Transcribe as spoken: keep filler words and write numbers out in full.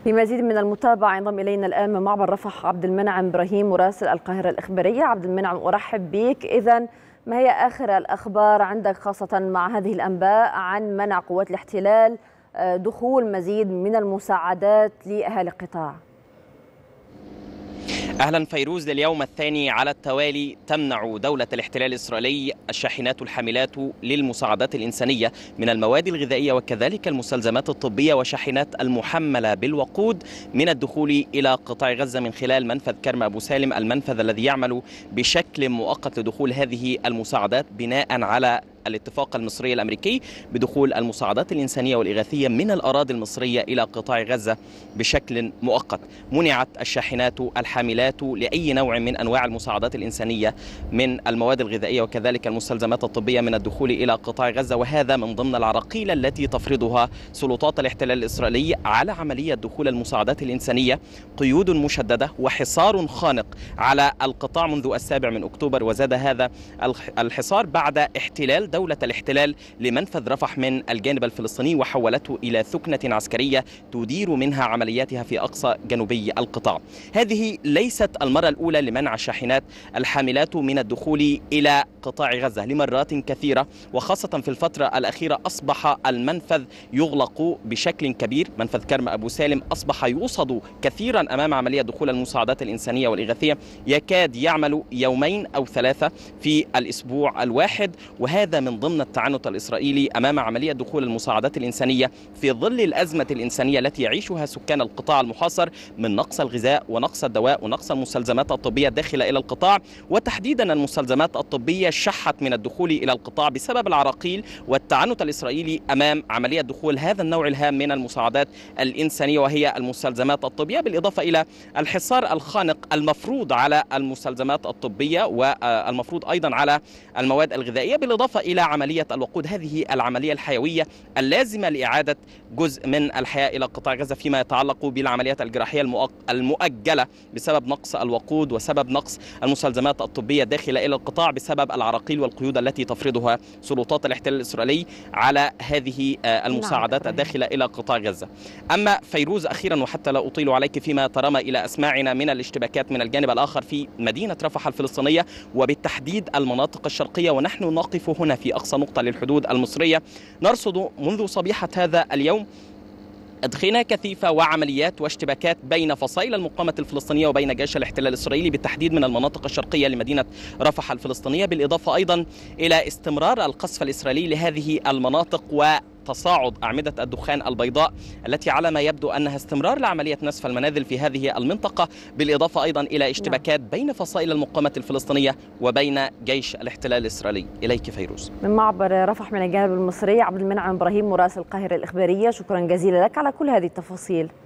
لمزيد من المتابعة ينضم إلينا الآن من معبر رفح عبد المنعم إبراهيم مراسل القاهرة الإخبارية. عبد المنعم، أرحب بك. إذن ما هي آخر الأخبار عندك خاصة مع هذه الأنباء عن منع قوات الاحتلال دخول مزيد من المساعدات لأهالي القطاع؟ أهلا فيروز، لليوم الثاني على التوالي تمنع دولة الاحتلال الإسرائيلي الشاحنات الحاملات للمساعدات الإنسانية من المواد الغذائية وكذلك المستلزمات الطبية وشاحنات المحملة بالوقود من الدخول إلى قطاع غزة من خلال منفذ كرم أبو سالم، المنفذ الذي يعمل بشكل مؤقت لدخول هذه المساعدات بناء على الاتفاق المصري الأمريكي بدخول المساعدات الإنسانية والإغاثية من الأراضي المصرية إلى قطاع غزة بشكل مؤقت. منعت الشاحنات الحاملات لأي نوع من أنواع المساعدات الإنسانية من المواد الغذائية وكذلك المستلزمات الطبية من الدخول إلى قطاع غزة، وهذا من ضمن العراقيل التي تفرضها سلطات الاحتلال الإسرائيلي على عملية دخول المساعدات الإنسانية. قيود مشددة وحصار خانق على القطاع منذ السابع من أكتوبر، وزاد هذا الحصار بعد احتلال دولة الاحتلال لمنفذ رفح من الجانب الفلسطيني وحولته إلى ثكنة عسكرية تدير منها عملياتها في أقصى جنوبي القطاع. هذه ليست المرة الأولى لمنع الشاحنات الحاملات من الدخول إلى قطاع غزة لمرات كثيرة، وخاصة في الفترة الأخيرة أصبح المنفذ يغلق بشكل كبير. منفذ كرم أبو سالم أصبح يوصد كثيرا أمام عملية دخول المساعدات الإنسانية والإغاثية، يكاد يعمل يومين أو ثلاثة في الأسبوع الواحد، وهذا من ضمن التعنت الإسرائيلي أمام عملية دخول المساعدات الإنسانية في ظل الأزمة الإنسانية التي يعيشها سكان القطاع المحاصر من نقص الغذاء ونقص الدواء ونقص المستلزمات الطبية الداخلة إلى القطاع، وتحديدا المستلزمات الطبية شحت من الدخول إلى القطاع بسبب العراقيل والتعنت الإسرائيلي أمام عملية دخول هذا النوع الهام من المساعدات الإنسانية وهي المستلزمات الطبية، بالإضافة إلى الحصار الخانق المفروض على المستلزمات الطبية والمفروض أيضا على المواد الغذائية، بالإضافة إلى عملية الوقود، هذه العملية الحيوية اللازمة لإعادة جزء من الحياة إلى قطاع غزة فيما يتعلق بالعمليات الجراحية المؤجلة بسبب نقص الوقود وسبب نقص المستلزمات الطبية الداخلة إلى القطاع بسبب العراقيل والقيود التي تفرضها سلطات الاحتلال الإسرائيلي على هذه المساعدات الداخلة إلى قطاع غزة. أما فيروز، أخيرا وحتى لا أطيل عليك، فيما ترمى إلى أسماعنا من الاشتباكات من الجانب الآخر في مدينة رفح الفلسطينية وبالتحديد المناطق الشرقية، ونحن نقف هنا في أقصى نقطة للحدود المصرية، نرصد منذ صبيحة هذا اليوم أدخنة كثيفة وعمليات واشتباكات بين فصائل المقاومة الفلسطينية وبين جيش الاحتلال الإسرائيلي بالتحديد من المناطق الشرقية لمدينة رفح الفلسطينية، بالإضافة أيضا إلى استمرار القصف الإسرائيلي لهذه المناطق و تصاعد أعمدة الدخان البيضاء التي على ما يبدو أنها استمرار لعملية نسف المنازل في هذه المنطقة، بالإضافة أيضا إلى اشتباكات بين فصائل المقاومة الفلسطينية وبين جيش الاحتلال الإسرائيلي. إليك فيروز. من معبر رفح من الجانب المصري، عبد المنعم إبراهيم مراسل القاهرة الإخبارية، شكرا جزيلا لك على كل هذه التفاصيل.